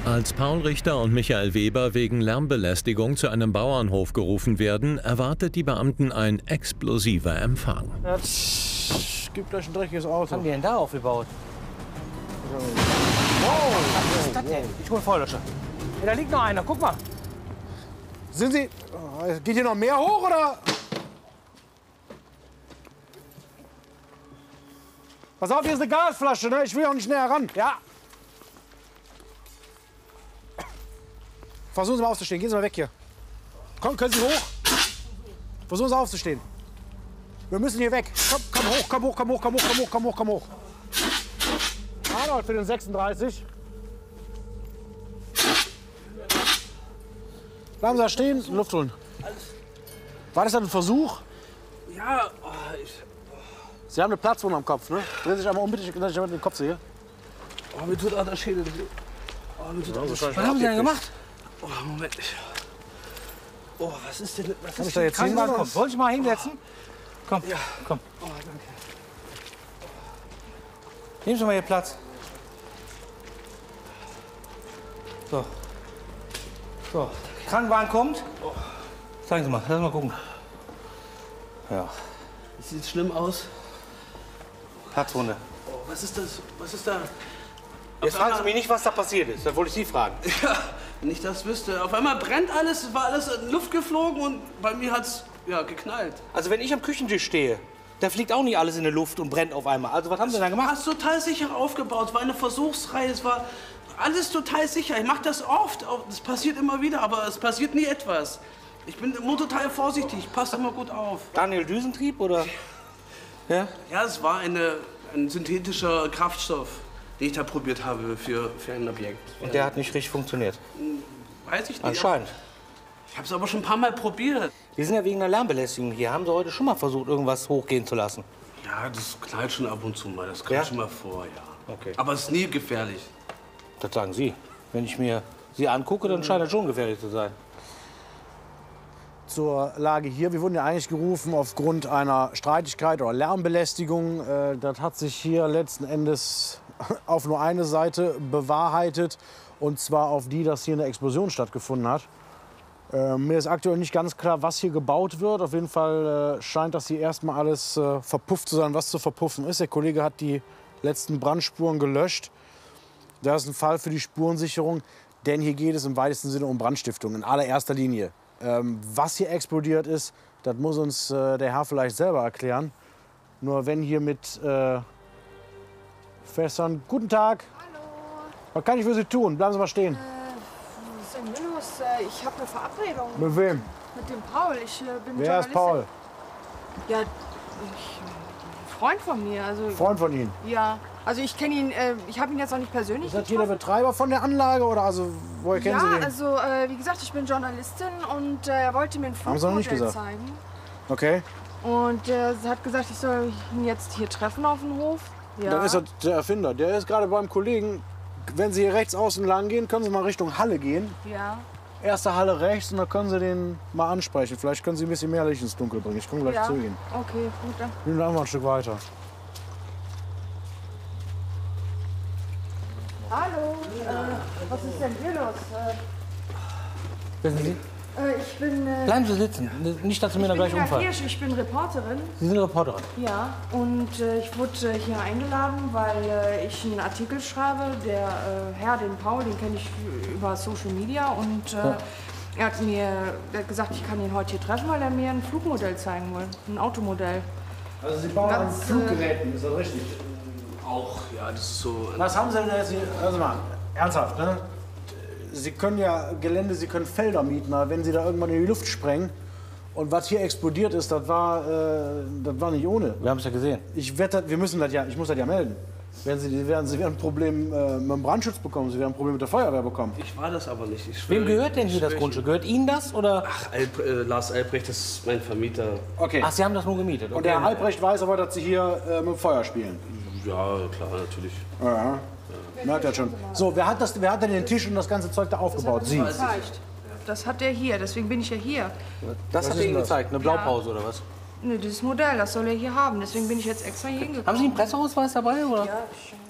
Als Paul Richter und Michael Weber wegen Lärmbelästigung zu einem Bauernhof gerufen werden, erwartet die Beamten ein explosiver Empfang. Es gibt gleich ein dreckiges Auto. Was haben die denn da aufgebaut? Wow! Was ist das denn? Ich hol Feuerlöscher. Ja, da liegt noch einer, guck mal. Sind Sie... Geht hier noch mehr hoch, oder? Pass auf, hier ist eine Gasflasche, ne? Ich will auch nicht näher ran. Ja. Versuchen Sie mal aufzustehen. Gehen Sie mal weg hier. Komm, können Sie hoch? Versuchen Sie aufzustehen. Wir müssen hier weg. Komm hoch, komm hoch, komm hoch, komm hoch, komm hoch, komm hoch, komm hoch. Arnold für den 36. Bleiben Sie da stehen, Luft holen. War das dann ein Versuch? Ja, Sie haben eine Platzwunde am Kopf, ne? Drehen Sie sich einmal um, bitte, dass ich den Kopf sehe. oh, mir tut auch der Schädel weh. Oh, mir tut auch der Schädel. Was haben Sie denn gemacht? Oh, Moment. Oh, was ist denn... Was Kann ist ich da jetzt hin? Krankenwagen, komm. Wollen Sie mal hinsetzen? Komm, Ja. komm. Oh, danke. Nehmen Sie mal hier Platz. So. So. Krankenwagen kommt. Zeigen Sie mal, lass mal gucken. Ja. Das sieht schlimm aus. Platzwunde. Oh, was ist das? Was ist da? Jetzt fragen Sie mich nicht, was da passiert ist. Das wollte ich Sie fragen. Ja, wenn ich das wüsste. Auf einmal brennt alles, es war alles in die Luft geflogen und bei mir hat's ja geknallt. Also wenn ich am Küchentisch stehe, da fliegt auch nicht alles in die Luft und brennt auf einmal. Also was haben Sie da gemacht? Das ist total sicher aufgebaut. Es war eine Versuchsreihe. Es war alles total sicher. Ich mache das oft. Das passiert immer wieder, aber es passiert nie etwas. Ich bin immer total vorsichtig. Ich passe immer gut auf. Daniel Düsentrieb oder? Ja? Ja, es war ein synthetischer Kraftstoff, den ich da probiert habe für ein Objekt. Und der hat nicht richtig funktioniert. Weiß ich nicht. Anscheinend. Ich habe es aber schon ein paar Mal probiert. Wir sind ja wegen der Lärmbelästigung hier. Haben Sie heute schon mal versucht, irgendwas hochgehen zu lassen? Ja, das knallt schon ab und zu mal. Das kommt Ja? schon mal vor, ja. Okay. Aber es ist nie gefährlich. Das sagen Sie. Wenn ich mir Sie angucke, dann scheint das schon gefährlich zu sein. Zur Lage hier. Wir wurden ja eigentlich gerufen aufgrund einer Streitigkeit oder Lärmbelästigung. Das hat sich hier letzten Endes auf nur eine Seite bewahrheitet. Und zwar auf die, dass hier eine Explosion stattgefunden hat. Mir ist aktuell nicht ganz klar, was hier gebaut wird. Auf jeden Fall scheint das hier erstmal alles verpufft zu sein, was zu verpuffen ist. Der Kollege hat die letzten Brandspuren gelöscht. Das ist ein Fall für die Spurensicherung, denn hier geht es im weitesten Sinne um Brandstiftung in allererster Linie. Was hier explodiert ist, das muss uns der Herr vielleicht selber erklären. Nur wenn hier mit Fässern... Guten Tag. Hallo. Was kann ich für Sie tun? Bleiben Sie mal stehen. Was ist denn hier los? Ich habe eine Verabredung Mit wem? mit dem Paul. Ich bin Wer ist Journalistin. Paul? Ja, ein Freund von mir. Also, Freund von Ihnen. ja, also ich kenne ihn, ich habe ihn jetzt auch nicht persönlich Ist das hier der getroffen. Betreiber von der Anlage oder also woher kennen Sie Ja, den? also wie gesagt, ich bin Journalistin und er wollte mir ein Haben Sie noch nicht Flugmodell gesagt. zeigen. Okay, Und er hat gesagt, ich soll ihn jetzt hier treffen auf dem Hof. Ja. dann ist das der Erfinder. Der ist gerade beim Kollegen. Wenn Sie hier rechts außen lang gehen, können Sie mal Richtung Halle gehen. Ja. Erste Halle rechts und dann können Sie den mal ansprechen. Vielleicht können Sie ein bisschen mehr Licht ins Dunkel bringen. Ich komme gleich Ja. zu Ihnen. Okay, gut. Dann. Wir gehen einfach mal ein Stück weiter. Hallo, was ist denn hier los? Wissen Sie? Ich bin, Bleiben Sie sitzen. Nicht, dass Sie mir da ich bin gleich Ina umfallen. Kirsch, ich bin Reporterin. Sie sind Reporterin. Ja, und ich wurde hier eingeladen, weil ich einen Artikel schreibe. Der Herr, den Paul, den kenne ich über Social Media. Und er hat gesagt, ich kann ihn heute hier treffen, weil er mir ein Flugmodell zeigen will. Ein Automodell. Also Sie bauen Ganz, an Fluggeräten, ist das richtig? Auch, ja, das ist so... Was haben Sie denn jetzt hier? Also mal, ernsthaft, ne? Sie können ja Gelände, Sie können Felder mieten, aber wenn Sie da irgendwann in die Luft sprengen und was hier explodiert ist, das war nicht ohne. Wir haben es ja gesehen. Ich muss das ja melden. Sie werden ein Problem mit dem Brandschutz bekommen, Sie werden ein Problem mit der Feuerwehr bekommen. Ich war das aber nicht. Ich Wem schwöre- gehört denn hier ich das schwöre- Grundstück? Gehört Ihnen das oder? Ach, Lars Albrecht, das ist mein Vermieter. Okay. Ach, Sie haben das nur gemietet. Und der Albrecht weiß aber, dass Sie hier mit dem Feuer spielen. Ja, klar, natürlich. Ja. Merkt ja schon. So, wer hat denn den Tisch und das ganze Zeug da aufgebaut? Sie. Gezeigt. Das hat er hier, deswegen bin ich ja hier. Das hat er Ihnen gezeigt, eine Blaupause oder was? Ne, dieses Modell, das soll er hier haben. Deswegen bin ich jetzt extra hier hingekommen. Haben Sie einen Presseausweis dabei oder? Ja,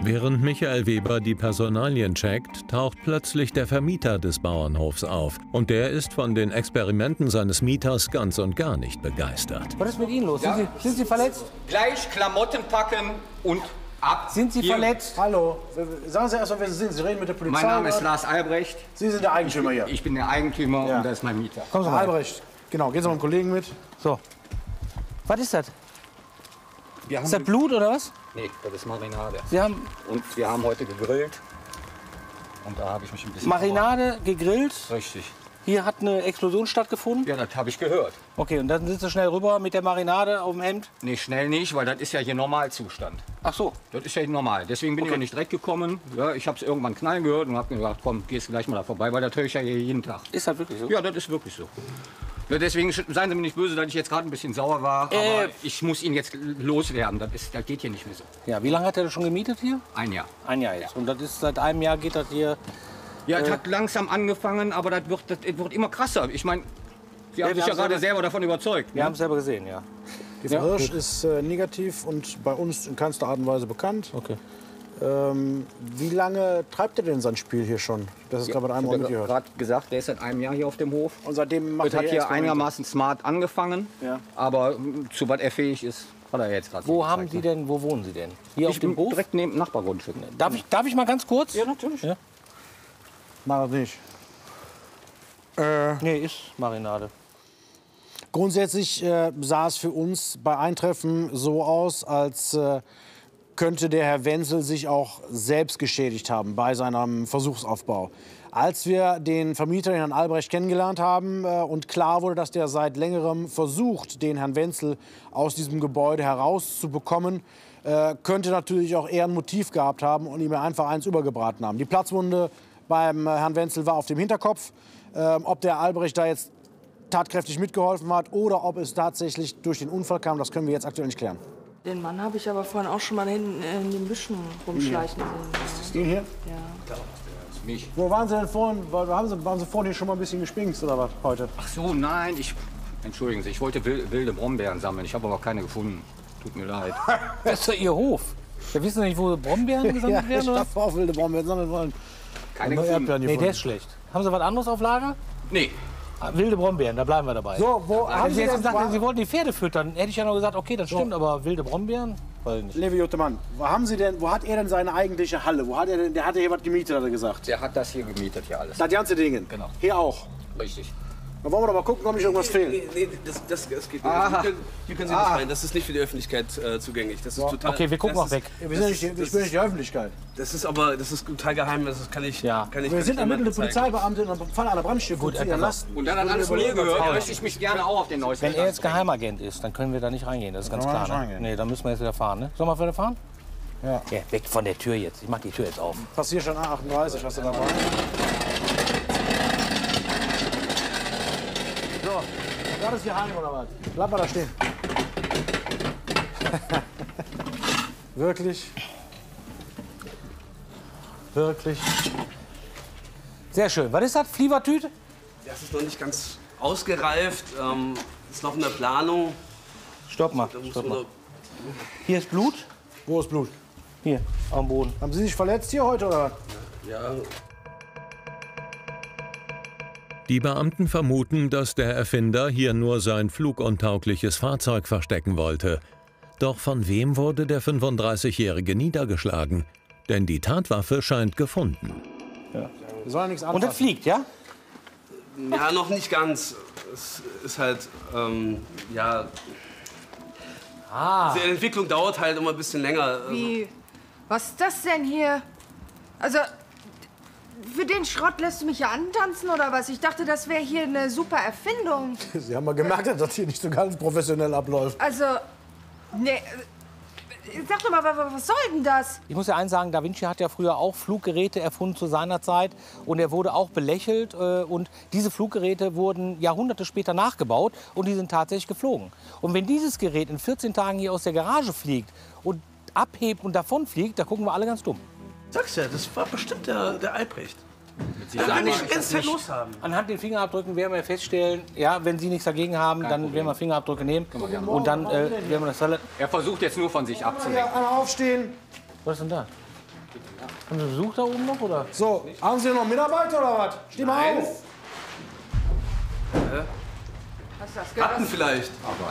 Während Michael Weber die Personalien checkt, taucht plötzlich der Vermieter des Bauernhofs auf. Und der ist von den Experimenten seines Mieters ganz und gar nicht begeistert. Was ist mit Ihnen los? Ja. Sind Sie verletzt? Gleich Klamotten packen und ab. Sind Sie Hier. verletzt? Hallo, sagen Sie erst mal, wer Sie sind. Sie reden mit der Polizei. Mein Name ist oder? Lars Albrecht. Sie sind der Eigentümer hier. Ich bin der Eigentümer Ja. und das ist mein Mieter. Kommen Sie Herr mal. Albrecht, genau, gehen Sie mal mit dem Kollegen mit. So. Was ist das? Wir haben Ist das Blut oder was? Nee, das ist Marinade. Sie haben Und wir haben heute gegrillt. Und da habe ich mich ein bisschen... Marinade gegrillt. Richtig. Hier hat eine Explosion stattgefunden. Ja, das habe ich gehört. Okay, und dann sind Sie schnell rüber mit der Marinade auf dem Hemd. Nee, schnell nicht, weil das ist ja hier Normalzustand. Ach so. Das ist ja normal. Deswegen bin ich auch nicht direkt gekommen. Ja, ich habe es irgendwann knallen gehört und habe gedacht, komm, gehst gleich mal da vorbei, weil das höre ich ja hier jeden Tag. Ist das wirklich so? Ja, das ist wirklich so. Ja, deswegen seien Sie mir nicht böse, dass ich jetzt gerade ein bisschen sauer war. Aber ich muss ihn jetzt loswerden. Das geht hier nicht mehr so. Ja, wie lange hat er das schon gemietet hier? Ein Jahr. Ein Jahr jetzt. Und das ist seit einem Jahr geht das hier. Ja, es hat langsam angefangen, aber das wird immer krasser. Ich meine, Sie haben sich ja gerade selber davon überzeugt. Wir haben es selber gesehen, ja. Die Hirsch ist negativ und bei uns in keinster Art und Weise bekannt. Okay. Wie lange treibt er denn sein Spiel hier schon? Das ist gerade bei einem Mal Ich habe mitgehört. gerade gesagt, der ist seit einem Jahr hier auf dem Hof. Und seitdem macht Das er hat hier Experimente. einigermaßen smart angefangen, Ja. aber zu was er fähig ist, hat er jetzt gerade. Wo haben Sie denn, wo wohnen Sie denn? Hier auf Ich dem bin Hof? direkt neben dem Nachbargrundstück. Darf ich mal ganz kurz? Ja, natürlich. Ja. Mach das nicht. Nee, ist Marinade. Grundsätzlich sah es für uns bei Eintreffen so aus, als könnte der Herr Wenzel sich auch selbst geschädigt haben bei seinem Versuchsaufbau. Als wir den Vermieter, den Herrn Albrecht, kennengelernt haben und klar wurde, dass der seit längerem versucht, den Herrn Wenzel aus diesem Gebäude herauszubekommen, könnte natürlich auch er ein Motiv gehabt haben und ihm einfach eins übergebraten haben. Die Platzwunde beim Herrn Wenzel war auf dem Hinterkopf. Ob der Albrecht da jetzt tatkräftig mitgeholfen hat oder ob es tatsächlich durch den Unfall kam, das können wir jetzt aktuell nicht klären. Den Mann habe ich aber vorhin auch schon mal hinten in den Büschen rumschleichen sehen. Den hier? Ja. Mich. Wo waren Sie denn vorhin? Waren Sie vorhin hier schon mal ein bisschen gespinkst oder was heute? Ach so, nein, entschuldigen Sie, ich wollte wilde Brombeeren sammeln. Ich habe aber keine gefunden. Tut mir leid. Das ist doch Ihr Hof. Wir wissen doch nicht, wo Brombeeren gesammelt ich werden, oder? darf auch wilde Brombeeren sammeln wollen. Keine Aber gefunden. Erdbeeren Nee, der gefunden. ist schlecht. Haben Sie was anderes auf Lager? Nee. Ah, wilde Brombeeren, da bleiben wir dabei. So, wo haben Wenn Sie Sie jetzt denn... gesagt hätten, Sie wollten die Pferde füttern, hätte ich ja noch gesagt, okay, das stimmt, aber wilde Brombeeren? Weiß ich nicht. Levi Juttemann, wo hat er denn seine eigentliche Halle? Wo hat er denn, der hat ja hier was gemietet, hat er gesagt. Der hat das hier gemietet, hier alles. Das ganze Ding. Genau. Hier auch. Richtig. Dann wollen wir doch mal gucken, ob nicht irgendwas fehlt. Nee, das geht nicht. Hier können Sie nicht rein. Das ist nicht für die Öffentlichkeit zugänglich. Das ist total, Okay, wir gucken auch das weg. Ich bin nicht die Öffentlichkeit. Das ist total geheim. Das kann ich. Ja. Kann ich Wir sind ermittelnde niemandem zeigen. Polizeibeamte im Fall einer Brandstiftung zu ihren Lasten. Und dann hat alles mir gehört, möchte ich mich gerne auch auf den neuesten Wenn er jetzt Geheimagent ist, dann können wir da nicht reingehen, das ist ganz Können wir klar. nicht Ne? reingehen. Nee, dann müssen wir jetzt wieder fahren. Ne? Sollen wir wieder fahren? Ja. Ja, weg von der Tür jetzt. Ich mach die Tür jetzt auf. Passierschein A38, hast du dabei? So, das ist hier heim oder was? Bleib mal da stehen. Wirklich? Wirklich? Sehr schön. Was ist das? Flievertüte? Das ist noch nicht ganz ausgereift. Ist noch in der Planung. Stopp mal. Da muss Stopp man mal. Hier ist Blut. Wo ist Blut? Hier, am Boden. Haben Sie sich verletzt hier heute oder was? ja, Die Beamten vermuten, dass der Erfinder hier nur sein fluguntaugliches Fahrzeug verstecken wollte. Doch von wem wurde der 35-Jährige niedergeschlagen? Denn die Tatwaffe scheint gefunden. Wir sollen nichts Und anfassen. das fliegt, ja? ja, noch nicht ganz. Es ist halt, ja. Die Entwicklung dauert halt immer ein bisschen länger. Wie? Was ist das denn hier? Also, für den Schrott lässt du mich ja antanzen oder was? Ich dachte, das wäre hier eine super Erfindung. Sie haben mal gemerkt, dass das hier nicht so ganz professionell abläuft. Also, nee. Sag doch mal, was soll denn das? Ich muss ja eins sagen, Da Vinci hat ja früher auch Fluggeräte erfunden zu seiner Zeit. Und er wurde auch belächelt. Und diese Fluggeräte wurden Jahrhunderte später nachgebaut. Und die sind tatsächlich geflogen. Und wenn dieses Gerät in 14 Tagen hier aus der Garage fliegt und abhebt und davon fliegt, da gucken wir alle ganz dumm. Sag's ja, das war bestimmt der Albrecht. Da will ich die ganze Zeit los haben. Anhand den Fingerabdrücken werden wir feststellen, ja, wenn Sie nichts dagegen haben, dann werden wir Fingerabdrücke nehmen. Und dann werden wir das... Er versucht jetzt nur von sich abzulenken. Einmal aufstehen. Was ist denn da? Haben Sie Besuch da oben noch, oder? So, haben Sie noch Mitarbeiter oder was? Steh mal auf! Hatten vielleicht.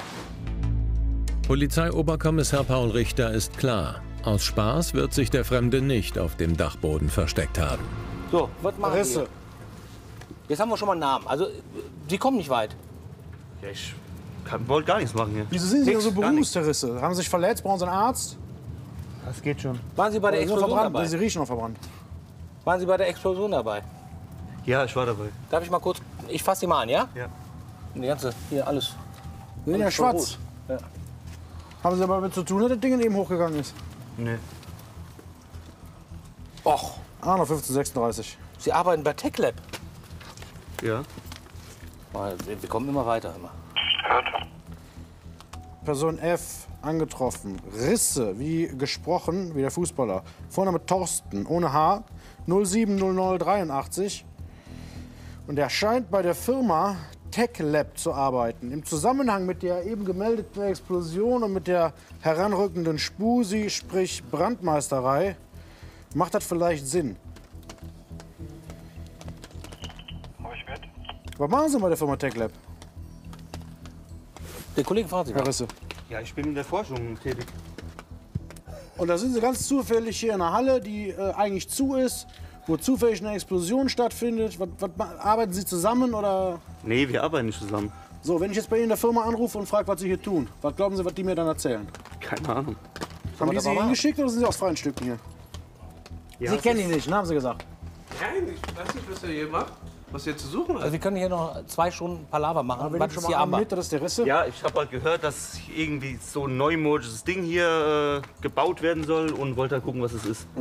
Polizeioberkommissar Paul Richter ist klar. Aus Spaß wird sich der Fremde nicht auf dem Dachboden versteckt haben. So, was machen Risse. Sie? Jetzt haben wir schon mal einen Namen. Also, Sie kommen nicht weit. Ja, ich wollte gar nichts machen hier. Wieso sind Sie Nix, so gar berußt, Herr Risse? Haben Sie sich verletzt? Brauchen Sie einen Arzt? Das geht schon. Waren Sie bei der Sie sind Explosion verbrannt. dabei? Sie riechen noch verbrannt. Waren Sie bei der Explosion dabei? Ja, ich war dabei. Darf ich mal kurz... Ich fasse Sie mal an, ja? Ja. Die ganze... Hier, alles. Sie sind ja Alles voll schwarz. gut. Ja. Haben Sie aber damit zu tun, dass das Ding eben hochgegangen ist? Nee. Och, Ah, noch 1536. Sie arbeiten bei TechLab. Ja. Wir kommen immer weiter. Immer. Person F angetroffen. Risse, wie gesprochen, wie der Fußballer. Vorname Thorsten, ohne H, 070083. Und er scheint bei der Firma TechLab zu arbeiten. Im Zusammenhang mit der eben gemeldeten Explosion und mit der heranrückenden Spusi, sprich Brandmeisterei, macht das vielleicht Sinn. Was machen Sie bei der Firma TechLab, Der Kollege fragt Sie Herr mal. Risse? Ja, ich bin in der Forschung tätig. Und da sind Sie ganz zufällig hier in einer Halle, die eigentlich zu ist, wo zufällig eine Explosion stattfindet. Arbeiten Sie zusammen oder? Nee, wir arbeiten nicht zusammen. So, wenn ich jetzt bei Ihnen in der Firma anrufe und frage, was Sie hier tun, was glauben Sie, was die mir dann erzählen? Keine Ahnung. Haben die das Sie mal machen? hingeschickt oder sind Sie aus freien Stücken hier? Ja, Sie es kennen ist- ihn nicht, ne, haben Sie gesagt. Nein, ich weiß nicht, was er hier macht. Was hier zu suchen Also ist. wir können hier noch 2 Stunden Palaver machen. Wir Was nehmen schon ist Ihr mal an Armband? mit, das ist der Risse. Ja, ich habe halt gehört, dass irgendwie so ein neumodisches Ding hier gebaut werden soll und wollte halt gucken, was es ist.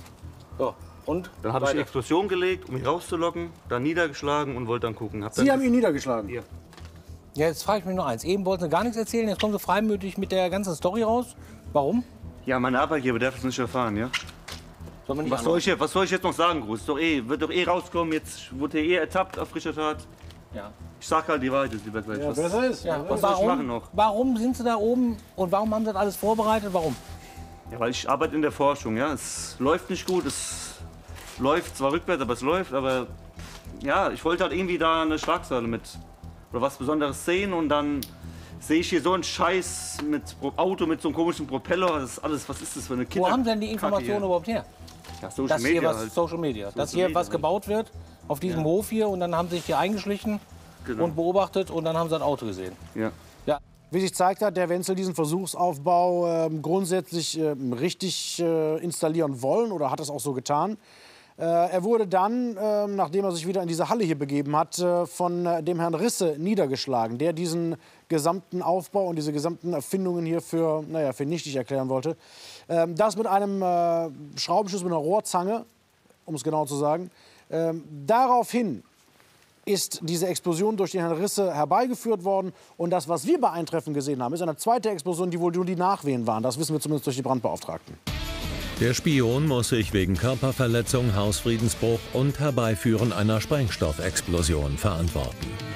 So, und? Dann habe ich die Weiter. Explosion gelegt, um ihn rauszulocken, dann niedergeschlagen und wollte dann gucken. Hab Sie dann haben ihn niedergeschlagen. Ja. Ja, jetzt frage ich mich noch eins. Eben wollten Sie gar nichts erzählen, jetzt kommen Sie freimütig mit der ganzen Story raus. Warum? Ja, mein Arbeitgeber darf es nicht erfahren, ja? Soll man nicht Was soll ich jetzt noch sagen, Gruß? Wird doch eh rauskommen, jetzt wurde er eh ertappt auf frischer Tat. Ja. Ich sag halt die Wahrheit, lieber gleich. Ja, was besser ist. Ja, was und soll ich machen warum, noch? warum sind Sie da oben und warum haben Sie das alles vorbereitet? Warum? Ja, weil ich arbeite in der Forschung, ja. Es läuft nicht gut, es läuft zwar rückwärts, aber es läuft, aber ja, ich wollte halt irgendwie da eine Schlagzeile mit oder was Besonderes sehen und dann sehe ich hier so einen Scheiß mit Auto mit so einem komischen Propeller, das ist alles, was ist das für eine Kinder? Wo haben Sie denn die Informationen überhaupt her? Ja, Social Dass hier Media was halt. Social Media, dass Social hier Media was halt. gebaut wird auf diesem Hof hier und dann haben Sie sich hier eingeschlichen Genau. und beobachtet und dann haben Sie ein Auto gesehen. Ja. Wie sich zeigt, hat der Wenzel diesen Versuchsaufbau grundsätzlich richtig installieren wollen oder hat es auch so getan. Er wurde dann, nachdem er sich wieder in diese Halle hier begeben hat, von dem Herrn Risse niedergeschlagen, der diesen gesamten Aufbau und diese gesamten Erfindungen hier für nichtig erklären wollte. Das mit einem Schraubenschlüssel, mit einer Rohrzange, um es genau zu sagen. Daraufhin ist diese Explosion durch den Herrn Risse herbeigeführt worden. Und das, was wir bei Eintreffen gesehen haben, ist eine zweite Explosion, die wohl nur die Nachwehen waren. Das wissen wir zumindest durch die Brandbeauftragten. Der Spion muss sich wegen Körperverletzung, Hausfriedensbruch und Herbeiführen einer Sprengstoffexplosion verantworten.